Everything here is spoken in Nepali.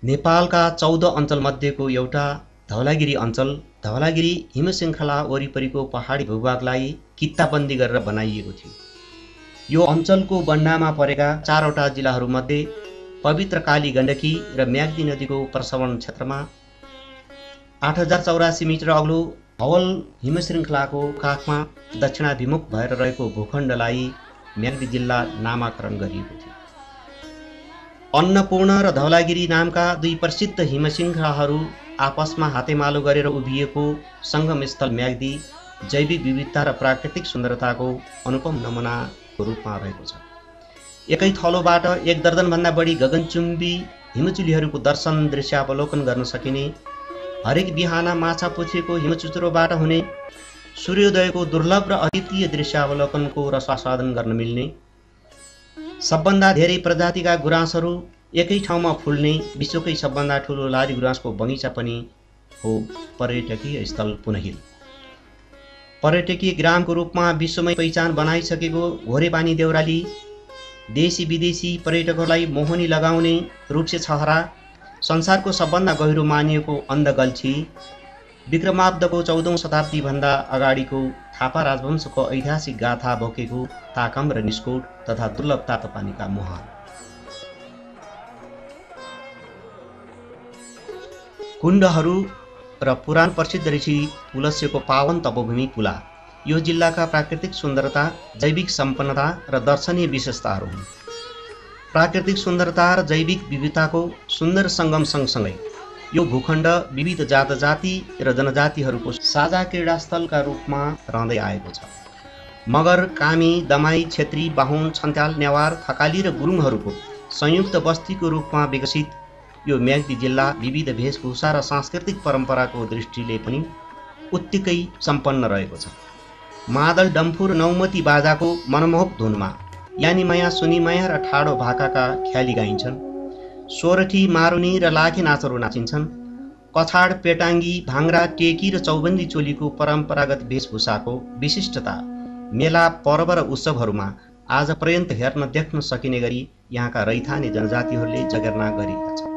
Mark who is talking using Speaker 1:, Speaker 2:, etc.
Speaker 1: नेपालका 14 अञ्चलमध्येको एउटा धवलागिरी अञ्चल धवलागिरी हिमश्रृङ्खला वरिपरिको पहाडी भूभागलाई कित्ताबन्दी गरेर बनाइएको थियो। यो अञ्चलको बन्नामा परेका 4वटा जिल्लाहरूमध्ये पवित्र काली गण्डकी र म्याग्दी नदीको प्रसवन क्षेत्रमा 8084 मिटर अग्लो हवल हिमश्रृङ्खलाको काखमा दक्षिणाभिमुख भएर रहेको भूखण्डलाई म्याग्दी जिल्ला नामाकरण गरिएको थियो। अन्नपूर्ण र धवलागिरी नामका दुई प्रसिद्ध हिमश्रृङ्खलाहरू आपसमा हातेमालो गरेर उभिएको सङ्गमस्थल म्याग्दी जैविक विविधता र प्राकृतिक सुन्दरताको अनुपम नमुनाको रूपमा रहेको छ। एकै थलोबाट 1 दर्जनभन्दा बढी गगनचुम्बी हिमचुलीहरूको दर्शन दृश्यावलोकन गर्न सकिने, हरेक बिहान माछा पुछेको हिमचुचुरोबाट हुने सूर्योदयको दुर्लभ र अद्वितीय दृश्यावलोकनको रसास्वादन गर्न मिल्ने, सबभन्दा धेरै प्रजातिका गुराँसहरू एकै ठाउँमा फुल्ने विश्वकै सबभन्दा ठुलो लाली गुराँसको बगैँचा पनि हो पर्यटकीय स्थल पुनहिल। पर्यटकीय ग्रामको रूपमा विश्वमै पहिचान बनाइसकेको घोरेपानी देउराली देशी विदेशी पर्यटकहरूलाई मोहनी लगाउने रूपसे छहरा, संसारको सबभन्दा गहिरो मानिएको अन्धगल्छी, विक्रमाब्दको 14औं शताब्दीभन्दा अगाडिको थापा राजवंशको ऐतिहासिक गाथा बोकेको ताकम र निस्कोट तथा दुर्लभ तातोपानीका मुहान। कुण्डहरू र पुराण प्रसिद्ध ऋषि पुलस्यको पावन तपोभूमि पुला यो जिल्लाका प्राकृतिक सुन्दरता, जैविक सम्पन्नता र दर्शनीय विशेषताहरू हुन्। प्राकृतिक सुन्दरता र जैविक विविधताको सुन्दर सङ्गम सँगसँगै यो भूखण्ड विविध जाति र जनजातिहरूको साझा क्रीडास्थलका रूपमा रहँदै आएको छ। मगर, कामी, दमाई, छेत्री, बाहुन, छन्त्याल, नेवार, थकाली र गुरुङहरूको संयुक्त बस्तीको रूपमा विकसित यो म्याग्दी जिल्ला विविध वेशभूषा र सांस्कृतिक परम्पराको दृष्टिले पनि उत्तिकै सम्पन्न रहेको छ। मादल, डम्फु र नौमती बाजाको मनमोहक धुनमा यानीमाया, सुनीमाया र ठाडो भाकाका ख्याली गाइन्छन्। सोरठी, मारुनी र लाखे नाचहरू नाचिन्छन्। कछाड, पेटाङ्गी, भाङ्रा, टेकी र चौबन्दी चोलीको परम्परागत वेशभूषाको विशिष्टता मेला, पर्व र उत्सवहरूमा आज पर्यन्त हेर्न देख्न सकिने गरी यहाँका रैथाने जनजातिहरूले जगेर्ना गरेका छन्।